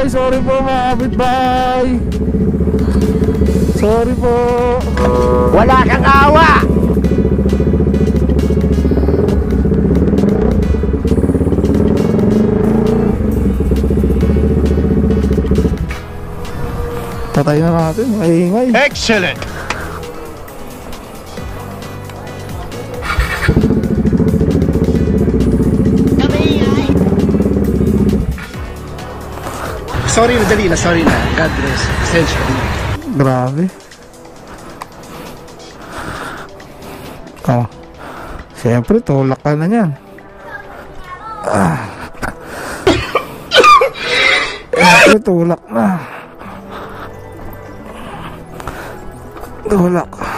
kapitbahay. Sorry po mga kapitbahay. Sorry po. Wala kang awa. Patay na natin, maingay. Excellent. Sorry na, dali na, sorry na. God bless. Essential. Grabe. Oh. Siyempre, tulak ka na yan. Siyempre, tulak na. Tulak.